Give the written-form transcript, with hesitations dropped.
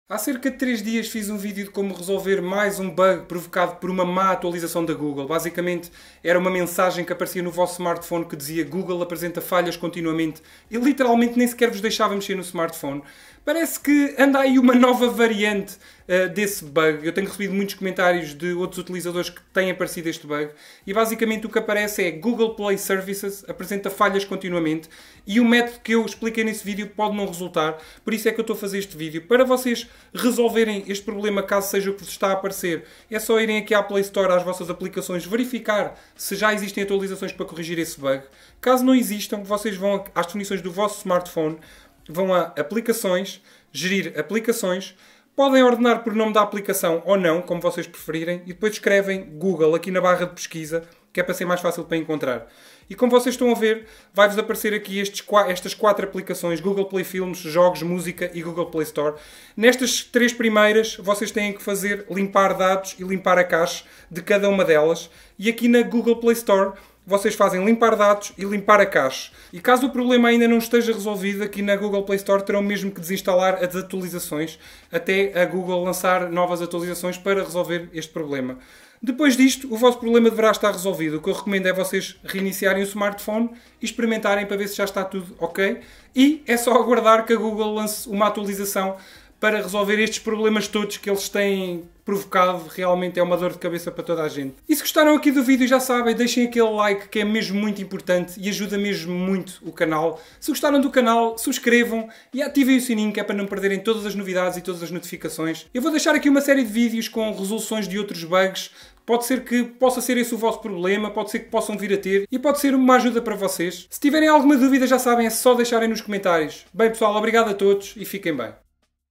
Há cerca de 3 dias fiz um vídeo de como resolver mais um bug provocado por uma má atualização da Google. Basicamente, era uma mensagem que aparecia no vosso smartphone que dizia Google apresenta falhas continuamente e literalmente nem sequer vos deixava mexer no smartphone. Parece que anda aí uma nova variante desse bug. Eu tenho recebido muitos comentários de outros utilizadores que têm aparecido este bug e basicamente o que aparece é Google Play Services apresenta falhas continuamente e o método que eu expliquei nesse vídeo pode não resultar. Por isso é que eu estou a fazer este vídeo. Para vocês resolverem este problema, caso seja o que vos está a aparecer, é só irem aqui à Play Store, às vossas aplicações, verificar se já existem atualizações para corrigir esse bug. Caso não existam, vocês vão às definições do vosso smartphone, vão a aplicações, gerir aplicações, podem ordenar por nome da aplicação ou não, como vocês preferirem, e depois escrevem Google aqui na barra de pesquisa, que é para ser mais fácil para encontrar. E como vocês estão a ver, vai-vos aparecer aqui estas 4 aplicações, Google Play Filmes, Jogos, Música e Google Play Store. Nestas 3 primeiras, vocês têm que fazer limpar dados e limpar a cache de cada uma delas. E aqui na Google Play Store, vocês fazem limpar dados e limpar a cache. E caso o problema ainda não esteja resolvido, aqui na Google Play Store terão mesmo que desinstalar as atualizações até a Google lançar novas atualizações para resolver este problema. Depois disto, o vosso problema deverá estar resolvido. O que eu recomendo é vocês reiniciarem o smartphone e experimentarem para ver se já está tudo ok. E é só aguardar que a Google lance uma atualização para resolver estes problemas todos que eles têm provocado. Realmente é uma dor de cabeça para toda a gente. E se gostaram aqui do vídeo, já sabem, deixem aquele like que é mesmo muito importante e ajuda mesmo muito o canal. Se gostaram do canal, subscrevam e ativem o sininho, que é para não perderem todas as novidades e todas as notificações. Eu vou deixar aqui uma série de vídeos com resoluções de outros bugs. Pode ser que possa ser esse o vosso problema, pode ser que possam vir a ter e pode ser uma ajuda para vocês. Se tiverem alguma dúvida, já sabem, é só deixarem nos comentários. Bem pessoal, obrigado a todos e fiquem bem.